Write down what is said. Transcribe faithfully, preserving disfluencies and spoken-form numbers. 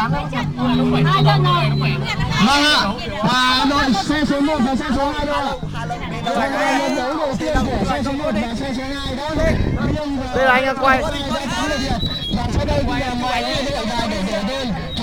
Vâng ạ. Và đội xe số một và xe số hai đâu ạ? Đấu đầu tiên của xe số một và xe số hai đó. Đây là anh đang quay. Và sau đây thì là mọi người để để để